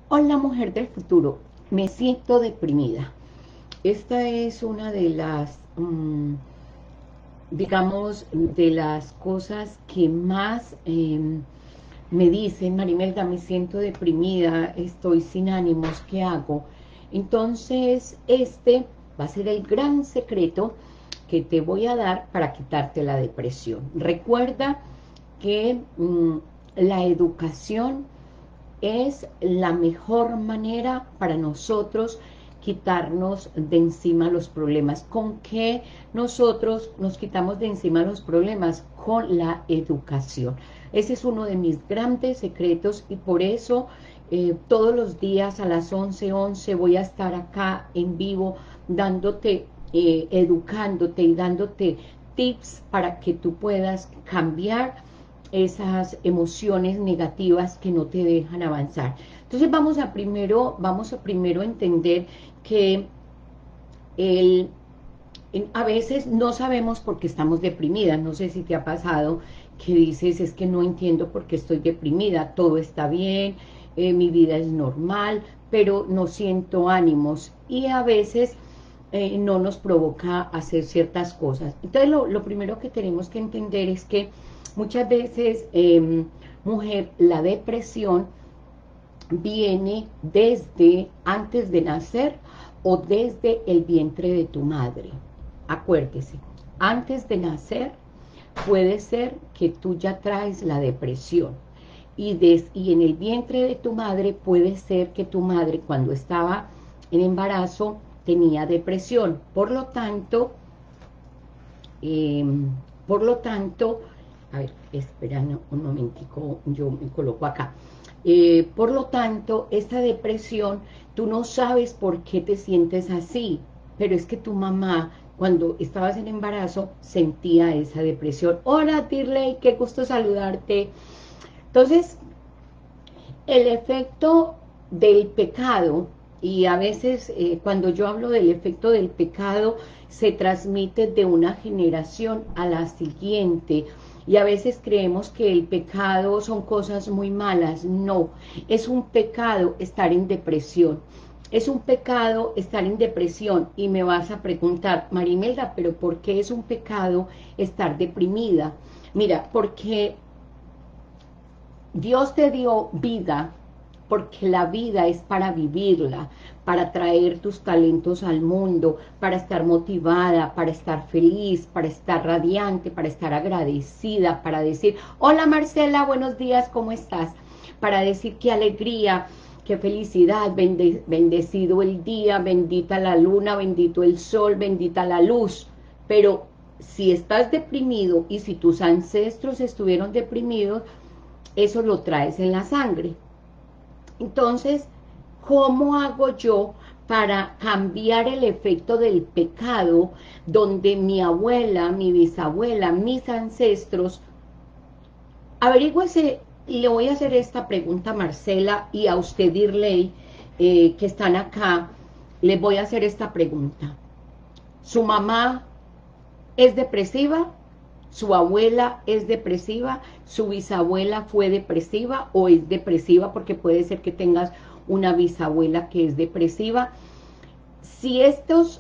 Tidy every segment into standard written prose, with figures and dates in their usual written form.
Hola, mujer del futuro, me siento deprimida. Esta es una de las, digamos, de las cosas que más me dicen: Marimelda, me siento deprimida, estoy sin ánimos, ¿qué hago? Entonces, este va a ser el gran secreto que te voy a dar para quitarte la depresión. Recuerda que la educación es la mejor manera para nosotros quitarnos de encima los problemas. ¿Con qué nosotros nos quitamos de encima los problemas? Con la educación. Ese es uno de mis grandes secretos y por eso todos los días a las 11:11 voy a estar acá en vivo dándote, educándote y dándote tips para que tú puedas cambiar esas emociones negativas que no te dejan avanzar. Entonces vamos a primero entender que a veces no sabemos por qué estamos deprimidas. No sé si te ha pasado que dices: es que no entiendo por qué estoy deprimida, todo está bien, mi vida es normal, pero no siento ánimos, y a veces no nos provoca hacer ciertas cosas. Entonces lo primero que tenemos que entender es que muchas veces, mujer, la depresión viene desde antes de nacer o desde el vientre de tu madre. Acuérdese, antes de nacer puede ser que tú ya traes la depresión, y en el vientre de tu madre puede ser que tu madre, cuando estaba en embarazo, tenía depresión. Eh, por lo tanto, a ver, espera un momentico, yo me coloco acá. Por lo tanto, esta depresión, tú no sabes por qué te sientes así, pero es que tu mamá, cuando estabas en embarazo, sentía esa depresión. Hola, Tirley, qué gusto saludarte. Entonces, el efecto del pecado, y a veces cuando yo hablo del efecto del pecado, se transmite de una generación a la siguiente, y a veces creemos que el pecado son cosas muy malas. No, es un pecado estar en depresión. Es un pecado estar en depresión, y me vas a preguntar: Marimelda, ¿pero por qué es un pecado estar deprimida? Mira, porque Dios te dio vida, porque la vida es para vivirla, para traer tus talentos al mundo, para estar motivada, para estar feliz, para estar radiante, para estar agradecida, para decir: hola Marcela, buenos días, ¿cómo estás? Para decir: qué alegría, qué felicidad, bendecido el día, bendita la luna, bendito el sol, bendita la luz. Pero si estás deprimido y si tus ancestros estuvieron deprimidos, eso lo traes en la sangre. Entonces, ¿cómo hago yo para cambiar el efecto del pecado, donde mi abuela, mi bisabuela, mis ancestros? Averígüese, y le voy a hacer esta pregunta a Marcela y a usted, Dirley, que están acá. Les voy a hacer esta pregunta: ¿su mamá es depresiva? ¿Su abuela es depresiva? ¿Su bisabuela fue depresiva o es depresiva? Porque puede ser que tengas una bisabuela que es depresiva. Si estos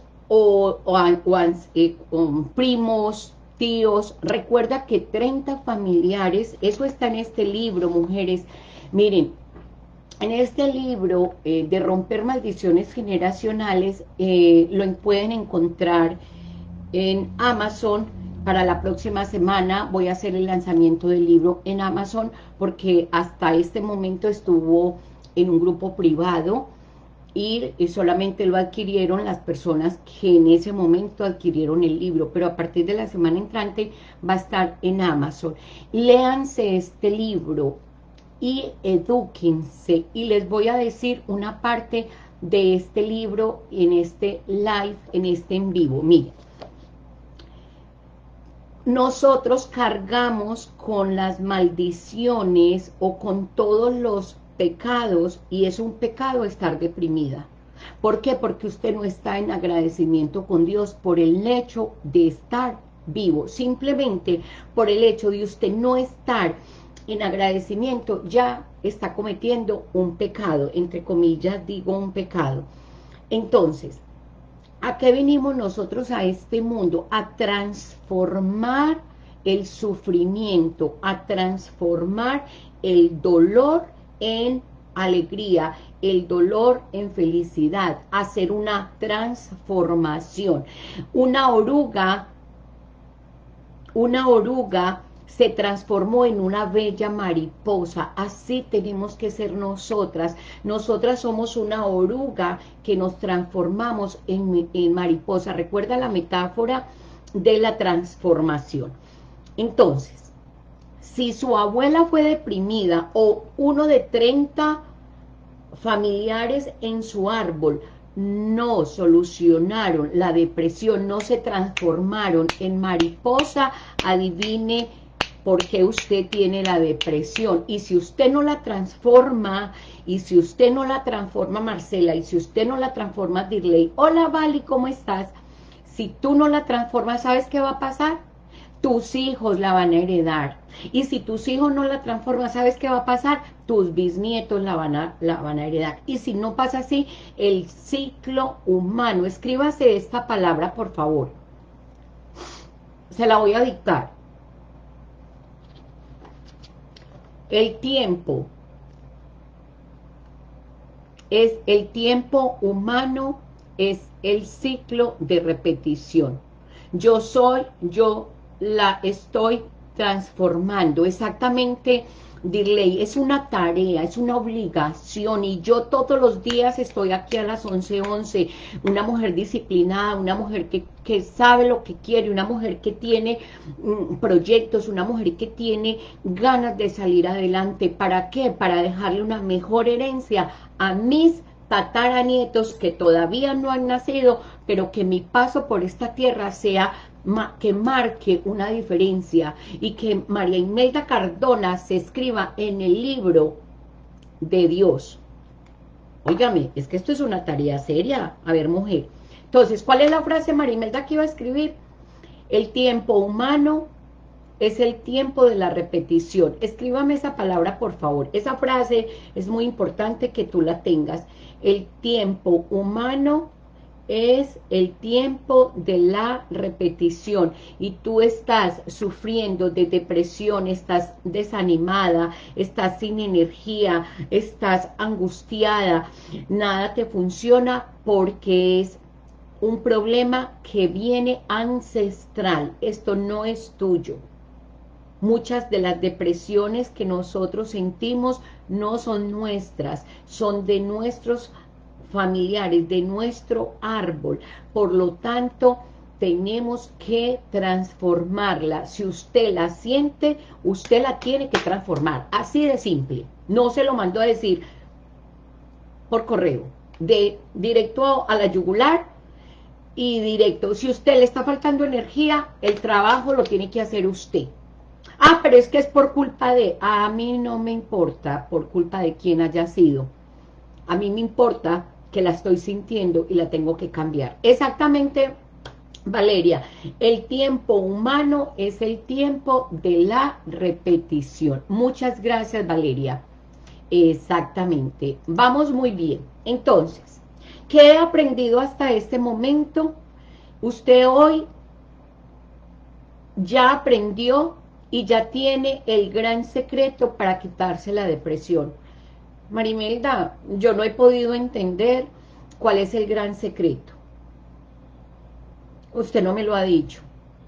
primos, tíos, recuerda que 30 familiares, eso está en este libro, mujeres. Miren, en este libro de romper maldiciones generacionales, lo pueden encontrar en Amazon. Para la próxima semana voy a hacer el lanzamiento del libro en Amazon, porque hasta este momento estuvo en un grupo privado, y solamente lo adquirieron las personas que en ese momento adquirieron el libro, pero a partir de la semana entrante va a estar en Amazon. Léanse este libro y edúquense, y les voy a decir una parte de este libro en este live, en este en vivo. Miren, nosotros cargamos con las maldiciones o con todos los pecados, y es un pecado estar deprimida. ¿Por qué? Porque usted no está en agradecimiento con Dios por el hecho de estar vivo. Simplemente por el hecho de usted no estar en agradecimiento, ya está cometiendo un pecado, entre comillas digo un pecado. Entonces, ¿a qué venimos nosotros a este mundo? A transformar el sufrimiento, a transformar el dolor en alegría, el dolor en felicidad, a hacer una transformación. Una oruga se transformó en una bella mariposa. Así tenemos que ser nosotras. Nosotras somos una oruga que nos transformamos en mariposa. Recuerda la metáfora de la transformación. Entonces, si su abuela fue deprimida o uno de 30 familiares en su árbol no solucionaron la depresión, no se transformaron en mariposa, adivine por qué usted tiene la depresión. Y si usted no la transforma, Marcela, y si usted no la transforma, Dirley, hola Vali, ¿cómo estás? Si tú no la transformas, ¿sabes qué va a pasar? Tus hijos la van a heredar. Y si tus hijos no la transforman, ¿sabes qué va a pasar? Tus bisnietos la van a heredar. Y si no pasa así, el ciclo humano. Escríbase esta palabra, por favor. Se la voy a dictar. El tiempo humano, es el ciclo de repetición. Yo la estoy transformando, exactamente, Dirley, es una tarea, es una obligación, y yo todos los días estoy aquí a las 11:11, una mujer disciplinada, una mujer que sabe lo que quiere, una mujer que tiene proyectos, una mujer que tiene ganas de salir adelante. ¿Para qué? Para dejarle una mejor herencia a mis tataranietos que todavía no han nacido, pero que mi paso por esta tierra sea que marque una diferencia, y que María Imelda Cardona se escriba en el libro de Dios. Óigame, es que esto es una tarea seria. A ver, mujer. Entonces, ¿cuál es la frase, María Imelda, que iba a escribir? El tiempo humano es el tiempo de la repetición. Escríbame esa palabra, por favor. Esa frase es muy importante que tú la tengas. El tiempo humano es el tiempo de la repetición, y tú estás sufriendo de depresión, estás desanimada, estás sin energía, estás angustiada, nada te funciona porque es un problema que viene ancestral. Esto no es tuyo. Muchas de las depresiones que nosotros sentimos no son nuestras, son de nuestros familiares, de nuestro árbol. Por lo tanto, tenemos que transformarla. Si usted la siente, usted la tiene que transformar. Así de simple. No se lo mandó a decir por correo, directo a la yugular y directo. Si usted le está faltando energía, el trabajo lo tiene que hacer usted. Ah, pero es que es por culpa de... A mí no me importa por culpa de quién haya sido. A mí me importa que la estoy sintiendo y la tengo que cambiar. Exactamente, Valeria. El tiempo humano es el tiempo de la repetición. Muchas gracias, Valeria. Exactamente. Vamos muy bien. Entonces, ¿qué he aprendido hasta este momento? Usted hoy ya aprendió y ya tiene el gran secreto para quitarse la depresión. Marimelda, yo no he podido entender cuál es el gran secreto. Usted no me lo ha dicho.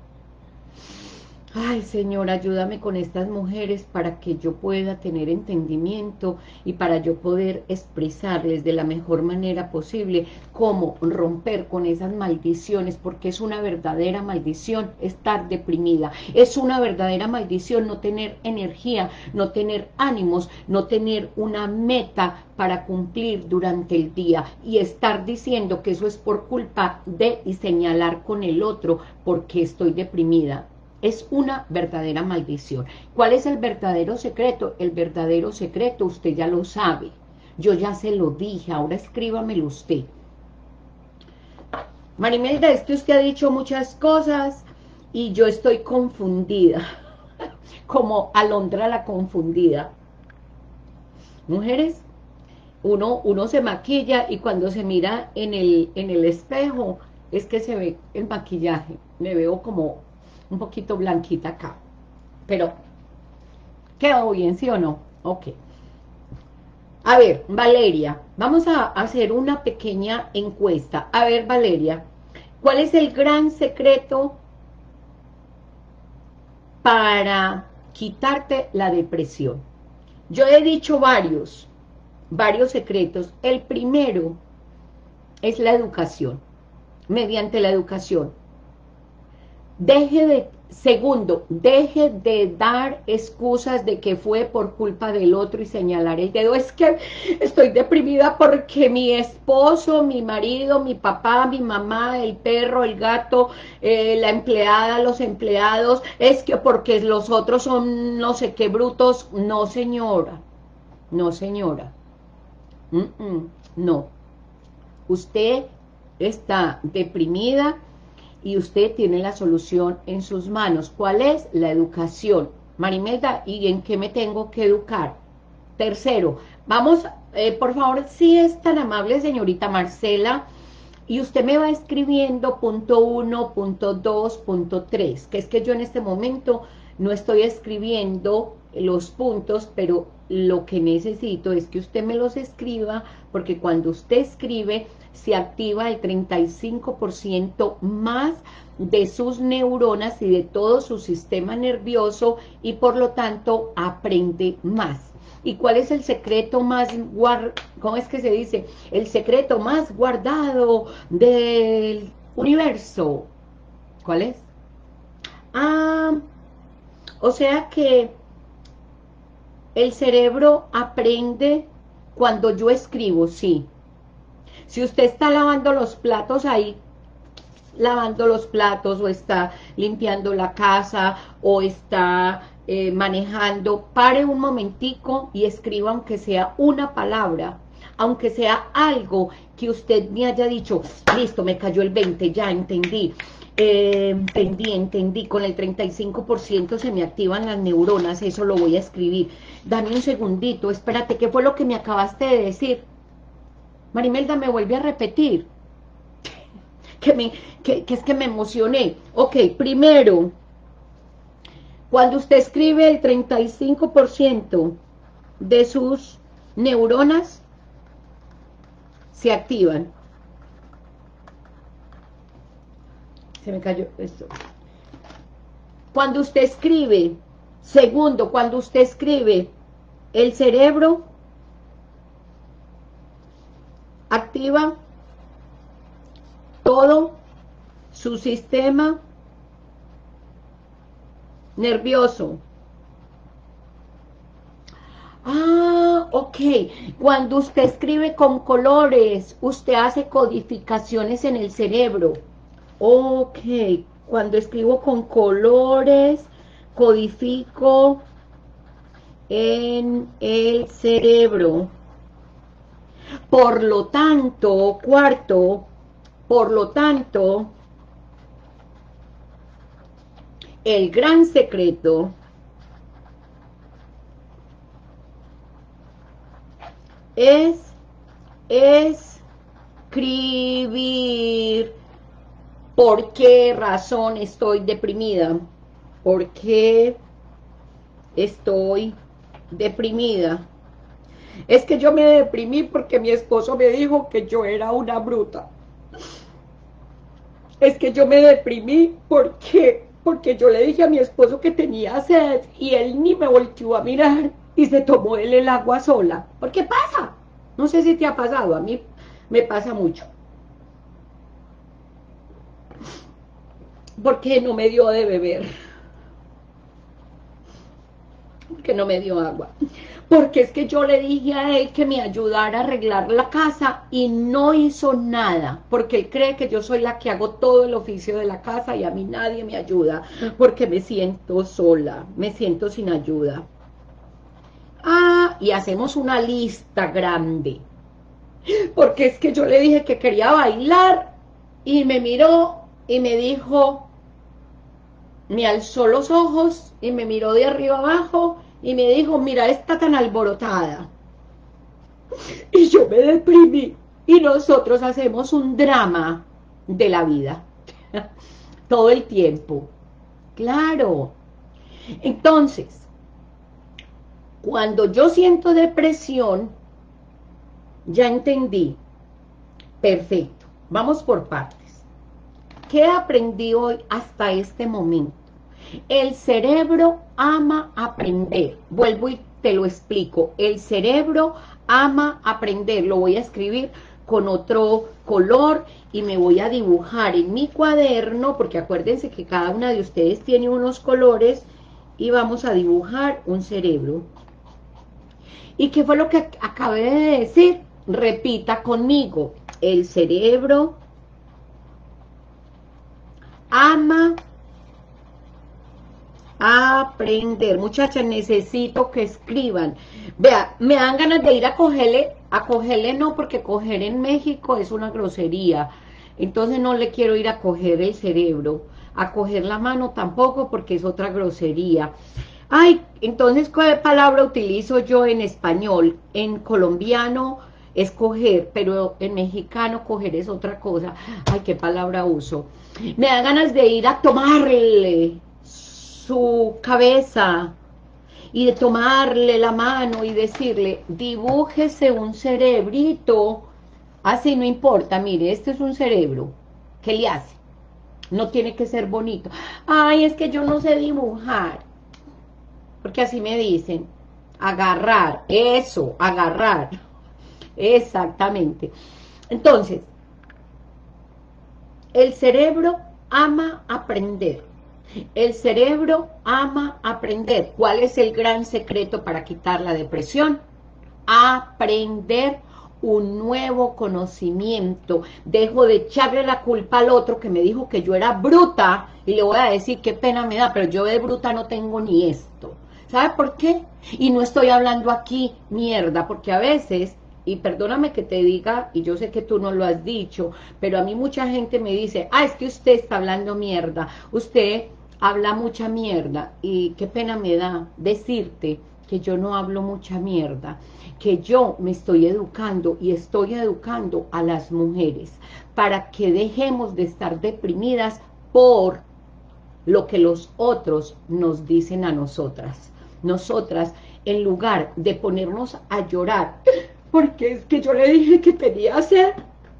Ay, Señor, ayúdame con estas mujeres para que yo pueda tener entendimiento y para yo poder expresarles de la mejor manera posible cómo romper con esas maldiciones, porque es una verdadera maldición estar deprimida, es una verdadera maldición no tener energía, no tener ánimos, no tener una meta para cumplir durante el día y estar diciendo que eso es por culpa de y señalar con el otro porque estoy deprimida. Es una verdadera maldición. ¿Cuál es el verdadero secreto? El verdadero secreto usted ya lo sabe. Yo ya se lo dije, ahora escríbamelo usted. Marimelda, es que usted ha dicho muchas cosas y yo estoy confundida. como Alondra la confundida. Mujeres, uno se maquilla y cuando se mira en el espejo es que se ve el maquillaje. Me veo como un poquito blanquita acá. Pero, ¿quedó bien, sí o no? Ok. A ver, Valeria, vamos a hacer una pequeña encuesta. A ver, Valeria, ¿cuál es el gran secreto para quitarte la depresión? Yo he dicho varios secretos. El primero es la educación, mediante la educación. Segundo, deje de dar excusas de que fue por culpa del otro y señalar el dedo. Es que estoy deprimida porque mi esposo, mi marido, mi papá, mi mamá, el perro, el gato, la empleada, los empleados, es que porque los otros son no sé qué brutos. No, señora, no, señora. No. Usted está deprimida y usted tiene la solución en sus manos. ¿Cuál es? La educación. Marimelda, ¿y en qué me tengo que educar? Tercero, vamos, por favor, si es tan amable, señorita Marcela, y usted me va escribiendo punto 1, punto 2, punto 3, que es que yo en este momento no estoy escribiendo los puntos, pero lo que necesito es que usted me los escriba, porque cuando usted escribe, se activa el 35% más de sus neuronas y de todo su sistema nervioso, y por lo tanto aprende más. ¿Y cuál es el secreto más cómo es que se dice? El secreto más guardado del universo. ¿Cuál es? O sea que el cerebro aprende cuando yo escribo, sí. Si usted está lavando los platos ahí, lavando los platos, o está limpiando la casa, o está manejando, pare un momentico y escriba aunque sea una palabra, aunque sea algo que usted me haya dicho, listo, me cayó el 20, ya entendí, entendí, con el 35% se me activan las neuronas, eso lo voy a escribir. Dame un segundito, espérate, ¿qué fue lo que me acabaste de decir? Marimelda, me vuelve a repetir, que es que me emocioné. Ok, primero, cuando usted escribe, el 35% de sus neuronas se activan. Se me cayó esto. Cuando usted escribe, segundo, cuando usted escribe, el cerebro activa todo su sistema nervioso. Ok. Cuando usted escribe con colores, usted hace codificaciones en el cerebro. Ok. Cuando escribo con colores, codifico en el cerebro. Por lo tanto, cuarto, por lo tanto, el gran secreto es escribir. ¿Por qué razón estoy deprimida? ¿Por qué estoy deprimida? Es que yo me deprimí porque mi esposo me dijo que yo era una bruta. Es que yo me deprimí porque yo le dije a mi esposo que tenía sed y él ni me volteó a mirar y se tomó él el agua sola. ¿Por qué pasa? No sé si te ha pasado, a mí me pasa mucho. Porque no me dio de beber. Porque no me dio agua. Porque es que yo le dije a él que me ayudara a arreglar la casa y no hizo nada, porque él cree que yo soy la que hago todo el oficio de la casa y a mí nadie me ayuda, porque me siento sola, me siento sin ayuda. Y hacemos una lista grande, porque es que yo le dije que quería bailar y me miró y me dijo, me alzó los ojos y me miró de arriba abajo y me dijo, mira, está tan alborotada. Y yo me deprimí. Y nosotros hacemos un drama de la vida. Todo el tiempo. Claro. Entonces, cuando yo siento depresión, ya entendí. Perfecto. Vamos por partes. ¿Qué aprendí hoy hasta este momento? El cerebro ama aprender. Vuelvo y te lo explico. El cerebro ama aprender. Lo voy a escribir con otro color y me voy a dibujar en mi cuaderno, porque acuérdense que cada una de ustedes tiene unos colores, y vamos a dibujar un cerebro. ¿Y qué fue lo que acabé de decir? Repita conmigo. El cerebro ama aprender. Muchachas, necesito que escriban. Vea, me dan ganas de ir a cogerle no, porque coger en México es una grosería. Entonces no le quiero ir a coger el cerebro. A coger la mano tampoco, porque es otra grosería. Ay, entonces, ¿qué palabra utilizo yo en español? En colombiano es coger, pero en mexicano coger es otra cosa. Ay, ¿qué palabra uso? Me da ganas de ir a tomarle su cabeza y de tomarle la mano y decirle, dibújese un cerebrito, así no importa, mire, este es un cerebro, ¿qué le hace? No tiene que ser bonito. Ay, es que yo no sé dibujar, porque así me dicen, agarrar, eso, agarrar, exactamente. Entonces, el cerebro ama aprender. El cerebro ama aprender. ¿Cuál es el gran secreto para quitar la depresión? Aprender un nuevo conocimiento. Dejo de echarle la culpa al otro que me dijo que yo era bruta, y le voy a decir qué pena me da, pero yo de bruta no tengo ni esto. ¿Sabe por qué? Y no estoy hablando aquí mierda, porque a veces, y perdóname que te diga, y yo sé que tú no lo has dicho, pero a mí mucha gente me dice, es que usted está hablando mierda, usted habla mucha mierda, y qué pena me da decirte que yo no hablo mucha mierda, que yo me estoy educando y estoy educando a las mujeres para que dejemos de estar deprimidas por lo que los otros nos dicen a nosotras. Nosotras, en lugar de ponernos a llorar, porque es que yo le dije que tenía sed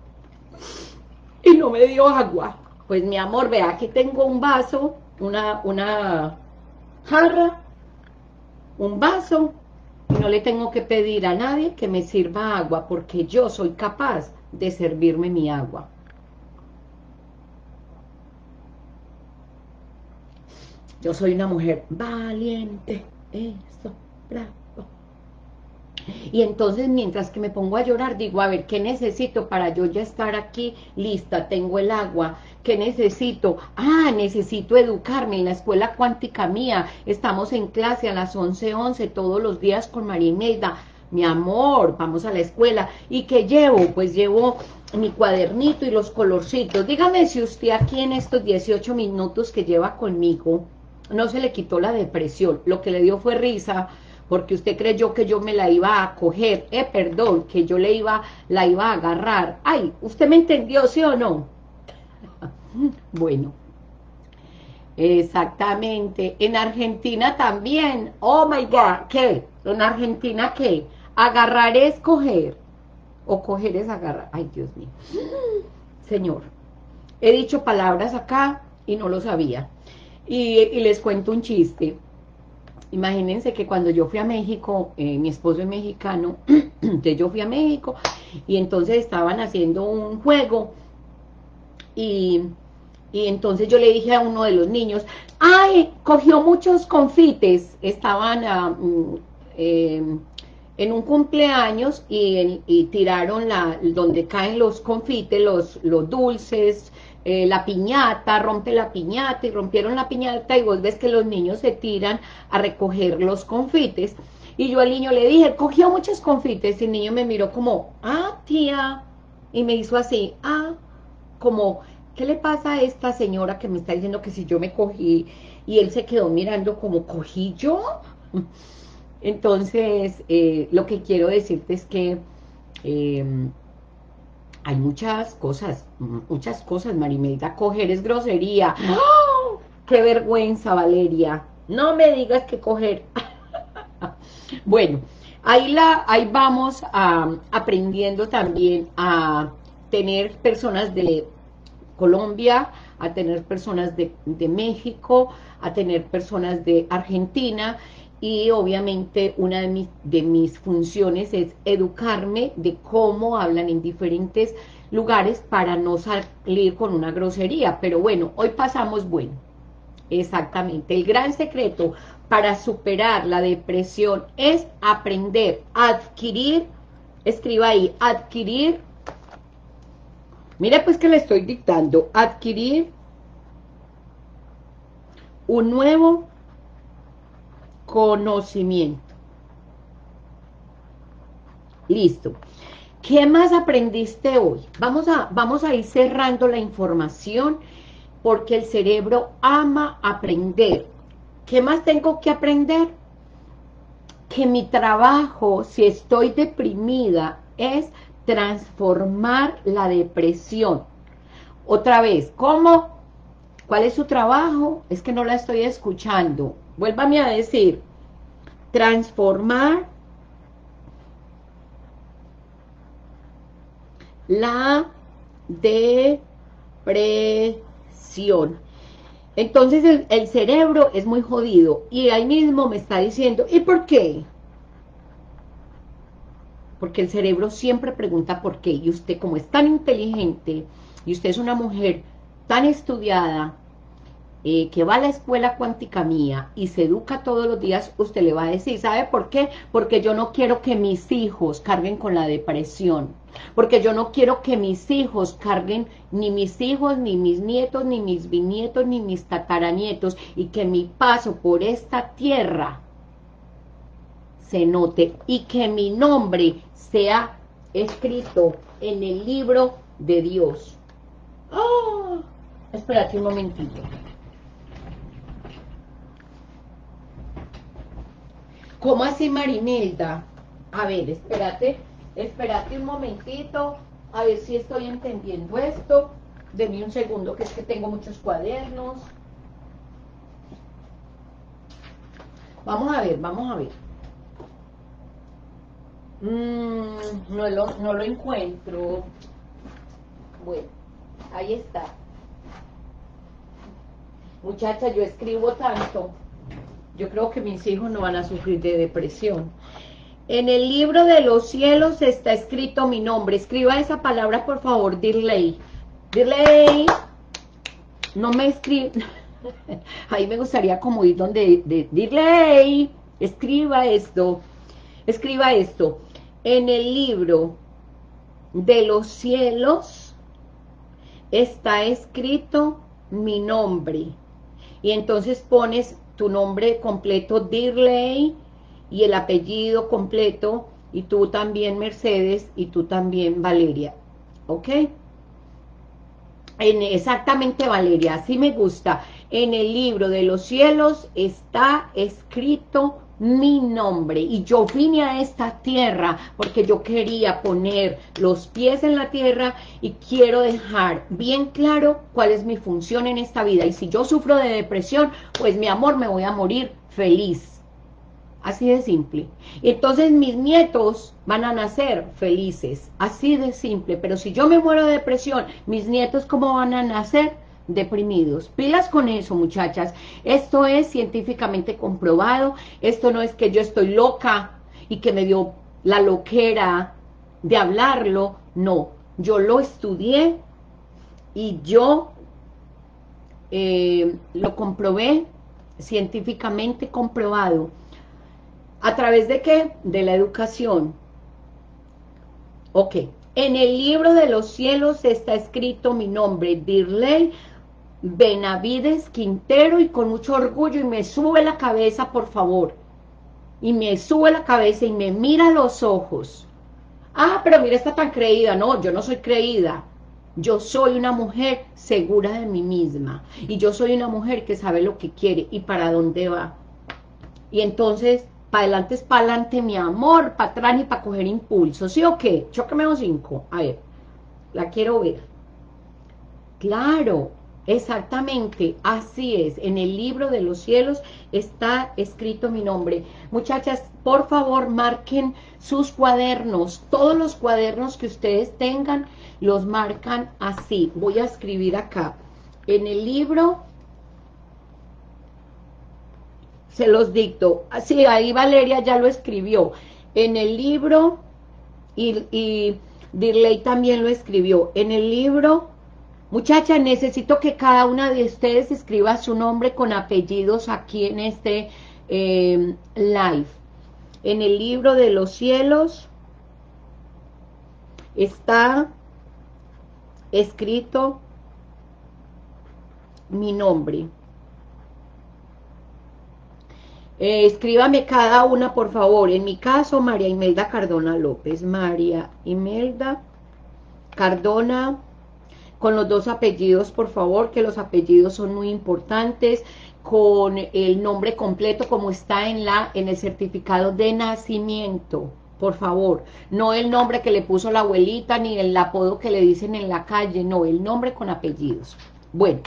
y no me dio agua. Pues mi amor, vea, aquí tengo un vaso, una jarra, un vaso, y no le tengo que pedir a nadie que me sirva agua, porque yo soy capaz de servirme mi agua. Yo soy una mujer valiente, eso, bravo. Y entonces, mientras que me pongo a llorar, digo, a ver, ¿qué necesito para yo ya estar aquí lista? Tengo el agua. ¿Qué necesito? Necesito educarme en la escuela cuántica mía. Estamos en clase a las 11:11 todos los días con María Imelda. Mi amor, vamos a la escuela. ¿Y qué llevo? Pues llevo mi cuadernito y los colorcitos. Dígame si usted aquí en estos 18 minutos que lleva conmigo no se le quitó la depresión. Lo que le dio fue risa, porque usted creyó que yo me la iba a coger, perdón, que yo la iba a agarrar. Ay, ¿usted me entendió, sí o no? Bueno, exactamente. En Argentina también, oh my God, ¿qué? ¿En Argentina qué? Agarrar es coger, o coger es agarrar. Ay, Dios mío. Señor, he dicho palabras acá y no lo sabía. Y les cuento un chiste. Imagínense que cuando yo fui a México, mi esposo es mexicano, entonces yo fui a México, y entonces estaban haciendo un juego, y entonces yo le dije a uno de los niños, cogió muchos confites, estaban en un cumpleaños, y tiraron donde caen los confites, los dulces, la piñata, rompe la piñata, y rompieron la piñata, y vos ves que los niños se tiran a recoger los confites, y yo al niño le dije, cogió muchos confites, y el niño me miró como, tía, y me hizo así, como, ¿qué le pasa a esta señora que me está diciendo que si yo me cogí? Y él se quedó mirando como, ¿cogí yo? Entonces, lo que quiero decirte es que eh, hay muchas cosas, Marimelda. Coger es grosería. ¡Oh! ¡Qué vergüenza, Valeria! No me digas que coger. Bueno, ahí vamos aprendiendo también a tener personas de Colombia, a tener personas de México, a tener personas de Argentina, y obviamente una de mis funciones es educarme de cómo hablan en diferentes lugares para no salir con una grosería. Pero bueno, hoy pasamos bueno. Exactamente, el gran secreto para superar la depresión es aprender, adquirir, escriba ahí, adquirir, mire pues que le estoy dictando, adquirir un nuevo conocimiento. Listo. ¿Qué más aprendiste hoy? Vamos a ir cerrando la información, porque el cerebro ama aprender. ¿Qué más tengo que aprender? Que mi trabajo, si estoy deprimida, es transformar la depresión. Otra vez, ¿cómo? ¿Cuál es su trabajo? Es que no la estoy escuchando. Vuélvame a decir, transformar la depresión. Entonces el cerebro es muy jodido, y ahí mismo me está diciendo, ¿y por qué? Porque el cerebro siempre pregunta por qué, y usted, como es tan inteligente, y usted es una mujer tan estudiada, que va a la escuela cuántica mía y se educa todos los días, usted le va a decir, ¿sabe por qué? Porque yo no quiero que mis hijos carguen con la depresión, porque yo no quiero que mis hijos carguen, ni mis hijos, ni mis nietos, ni mis bisnietos, ni mis tataranietos, y que mi paso por esta tierra se note, y que mi nombre sea escrito en el libro de Dios. ¡Oh! Espérate un momentito. ¿Cómo así, Marimelda? A ver, espérate un momentito, a ver si estoy entendiendo esto. Deme un segundo, que es que tengo muchos cuadernos. Vamos a ver. No lo encuentro. Bueno, ahí está. Muchacha, yo escribo tanto. Yo creo que mis hijos no van a sufrir de depresión. En el libro de los cielos está escrito mi nombre. Escriba esa palabra, por favor, Dirley. Dirley. No me escribe. Ahí me gustaría como ir donde Dirley. Escriba esto. Escriba esto. En el libro de los cielos está escrito mi nombre. Y entonces pones tu nombre completo, Dirley, y el apellido completo, y tú también Mercedes, y tú también Valeria, ¿ok? Exactamente, Valeria, así me gusta. En el libro de los cielos está escrito mi nombre, y yo vine a esta tierra porque yo quería poner los pies en la tierra y quiero dejar bien claro cuál es mi función en esta vida. Y si yo sufro de depresión, pues mi amor, me voy a morir feliz. Así de simple. Entonces mis nietos van a nacer felices, así de simple. Pero si yo me muero de depresión, mis nietos, ¿cómo van a nacer? Deprimidos. Pilas con eso, muchachas. Esto es científicamente comprobado. Esto no es que yo estoy loca y que me dio la loquera de hablarlo. No, yo lo estudié y yo lo comprobé, científicamente comprobado. ¿A través de qué? De la educación. Ok. En el libro de los cielos está escrito mi nombre, Dirley Benavides Quintero, y con mucho orgullo, y me sube la cabeza, por favor. Y me sube la cabeza y me mira a los ojos. Ah, pero mira, está tan creída. No, yo no soy creída. Yo soy una mujer segura de mí misma. Y yo soy una mujer que sabe lo que quiere y para dónde va. Y entonces, para adelante es para adelante, mi amor, para atrás ni para coger impulso. ¿Sí o qué? Chócame los 5. A ver, la quiero ver. Claro, exactamente, así es. En el libro de los cielos está escrito mi nombre. Muchachas, por favor, marquen sus cuadernos. Todos los cuadernos que ustedes tengan, los marcan así. Voy a escribir acá. En el libro, se los dicto. Sí, ahí Valeria ya lo escribió. En el libro, y Dirley también lo escribió. En el libro... Muchachas, necesito que cada una de ustedes escriba su nombre con apellidos aquí en este live. En el libro de los cielos está escrito mi nombre. Escríbame cada una, por favor. En mi caso, María Imelda Cardona López. María Imelda Cardona, con los 2 apellidos, por favor, que los apellidos son muy importantes, con el nombre completo como está en el certificado de nacimiento, por favor, no el nombre que le puso la abuelita, ni el apodo que le dicen en la calle, no, el nombre con apellidos. Bueno,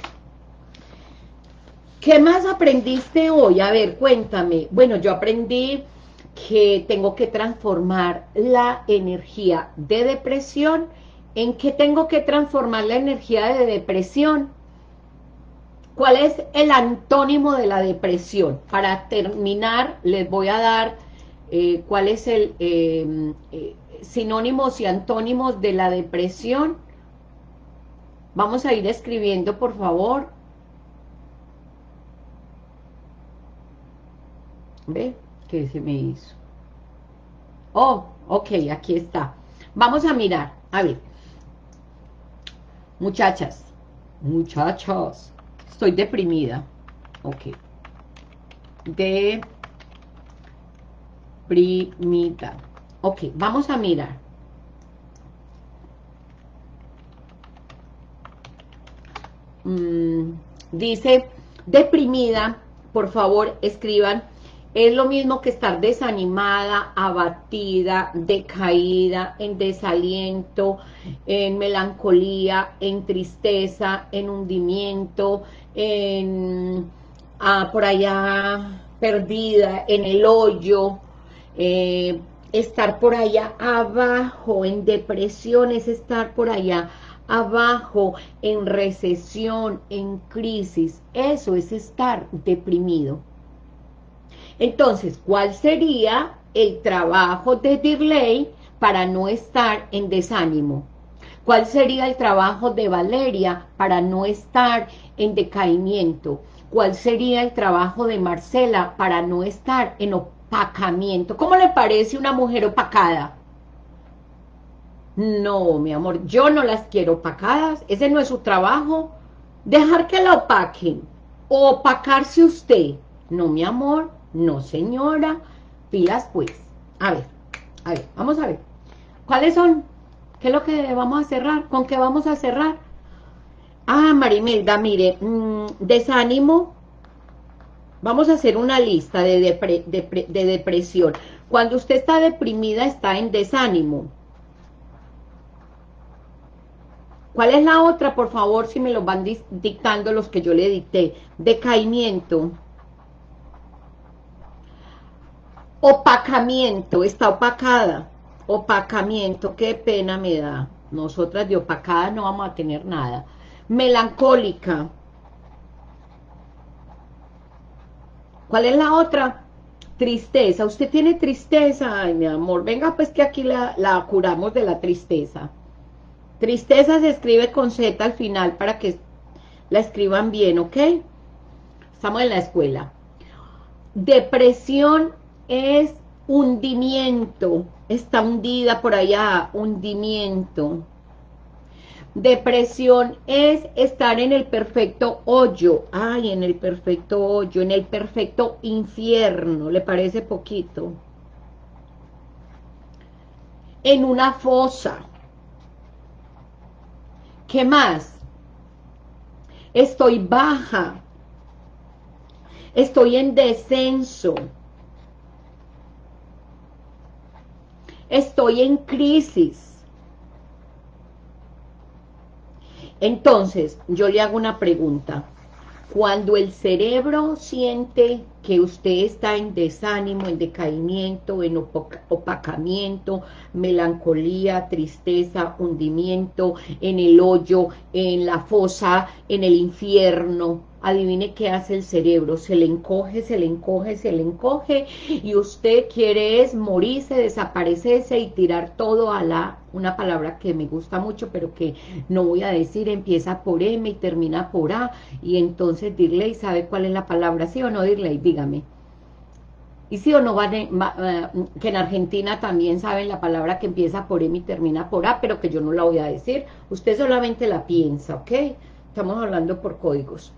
¿qué más aprendiste hoy? A ver, cuéntame. Bueno, yo aprendí que tengo que transformar la energía de depresión. ¿En qué tengo que transformar la energía de depresión? ¿Cuál es el antónimo de la depresión? Para terminar, les voy a dar cuál es el sinónimos y antónimos de la depresión. Vamos a ir escribiendo, por favor. ¿Ve? ¿Qué se me hizo? Oh, ok, aquí está. Vamos a mirar, a ver. Muchachas, estoy deprimida. Ok. Deprimida. Ok, vamos a mirar. Dice, deprimida, por favor, escriban. Es lo mismo que estar desanimada, abatida, decaída, en desaliento, en melancolía, en tristeza, en hundimiento, por allá perdida, en el hoyo, estar por allá abajo, en depresión, es estar por allá abajo, en recesión, en crisis. Eso es estar deprimido. Entonces, ¿cuál sería el trabajo de Dirley para no estar en desánimo? ¿Cuál sería el trabajo de Valeria para no estar en decaimiento? ¿Cuál sería el trabajo de Marcela para no estar en opacamiento? ¿Cómo le parece una mujer opacada? No, mi amor, yo no las quiero opacadas, ese no es su trabajo. Dejar que la opaquen, o opacarse usted. No, mi amor, no, señora, pilas pues. A ver, vamos a ver. ¿Cuáles son? ¿Qué es lo que vamos a cerrar? ¿Con qué vamos a cerrar? Ah, Marimelda, mire, desánimo. Vamos a hacer una lista de depresión. Cuando usted está deprimida, está en desánimo. ¿Cuál es la otra? Por favor, si me lo van dictando los que yo le dicté. Decaimiento. Opacamiento, está opacada. Opacamiento, qué pena me da. Nosotras de opacada no vamos a tener nada. Melancólica. ¿Cuál es la otra? Tristeza. ¿Usted tiene tristeza? Ay, mi amor, venga pues que aquí la curamos de la tristeza. Tristeza se escribe con Z al final para que la escriban bien, ¿ok? Estamos en la escuela. Depresión es hundimiento, está hundida por allá, hundimiento. Depresión es estar en el perfecto hoyo, ay, en el perfecto hoyo, en el perfecto infierno, ¿le parece poquito? En una fosa. ¿Qué más? Estoy baja. Estoy en descenso. Estoy en crisis. Entonces, yo le hago una pregunta. Cuando el cerebro siente que usted está en desánimo, en decaimiento, en opacamiento, melancolía, tristeza, hundimiento, en el hoyo, en la fosa, en el infierno, adivine qué hace el cerebro, se le encoge, se le encoge, se le encoge, y usted quiere es morirse, desaparecerse y tirar todo a una palabra que me gusta mucho, pero que no voy a decir, empieza por M y termina por A, y entonces Dirley sabe cuál es la palabra, ¿sí o no, Dirley? Dígame. Y sí o no, que en Argentina también saben la palabra que empieza por M y termina por A, pero que yo no la voy a decir, usted solamente la piensa, ¿ok? Estamos hablando por códigos.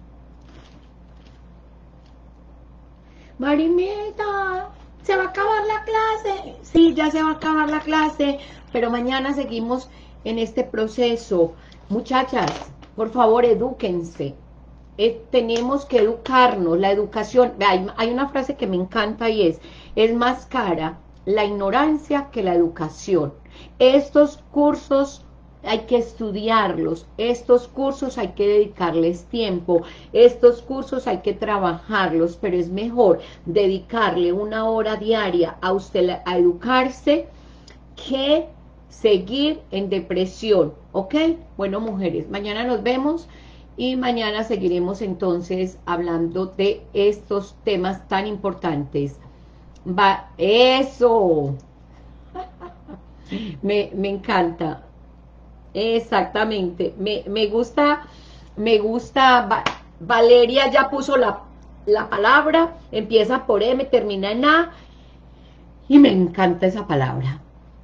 Marimita, ¿se va a acabar la clase? Sí, ya se va a acabar la clase, pero mañana seguimos en este proceso. Muchachas, por favor, edúquense. Tenemos que educarnos, la educación. Hay una frase que me encanta y es más cara la ignorancia que la educación. Estos cursos hay que estudiarlos, estos cursos hay que dedicarles tiempo, estos cursos hay que trabajarlos, pero es mejor dedicarle 1 hora diaria a usted a educarse que seguir en depresión, ¿ok? Bueno, mujeres, mañana nos vemos y mañana seguiremos entonces hablando de estos temas tan importantes. Eso, me encanta. Exactamente, me gusta, Valeria ya puso la palabra, empieza por M, termina en A, y me encanta esa palabra.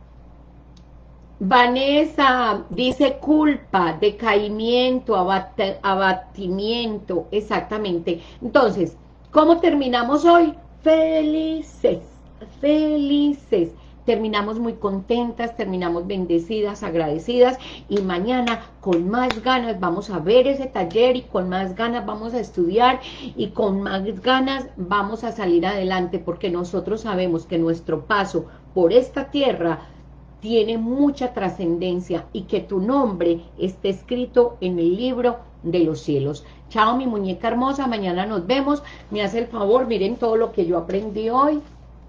Vanessa dice culpa, decaimiento, abatimiento, exactamente. Entonces, ¿cómo terminamos hoy? Felices, felices. Terminamos muy contentas, terminamos bendecidas, agradecidas, y mañana con más ganas vamos a ver ese taller, y con más ganas vamos a estudiar, y con más ganas vamos a salir adelante, porque nosotros sabemos que nuestro paso por esta tierra tiene mucha trascendencia, y que tu nombre esté escrito en el libro de los cielos. Chao, mi muñeca hermosa, mañana nos vemos. Me hace el favor, miren todo lo que yo aprendí hoy.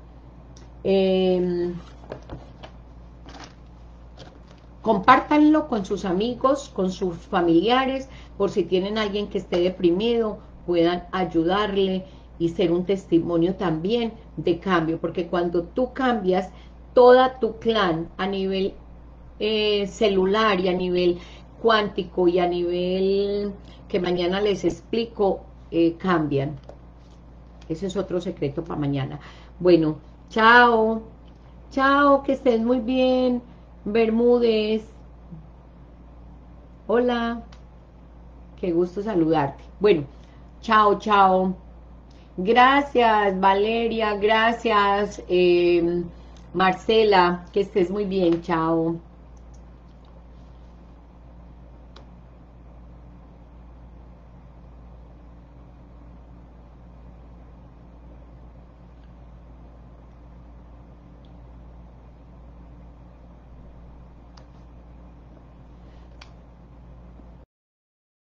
Compártanlo con sus amigos, con sus familiares, por si tienen alguien que esté deprimido, puedan ayudarle y ser un testimonio también de cambio, porque cuando tú cambias, toda tu clan a nivel celular y a nivel cuántico y a nivel que mañana les explico, cambian. Ese es otro secreto para mañana. Bueno, chao, chao, que estés muy bien, Bermúdez. Hola, qué gusto saludarte. Bueno, chao, chao. Gracias, Valeria, gracias, Marcela, que estés muy bien, chao.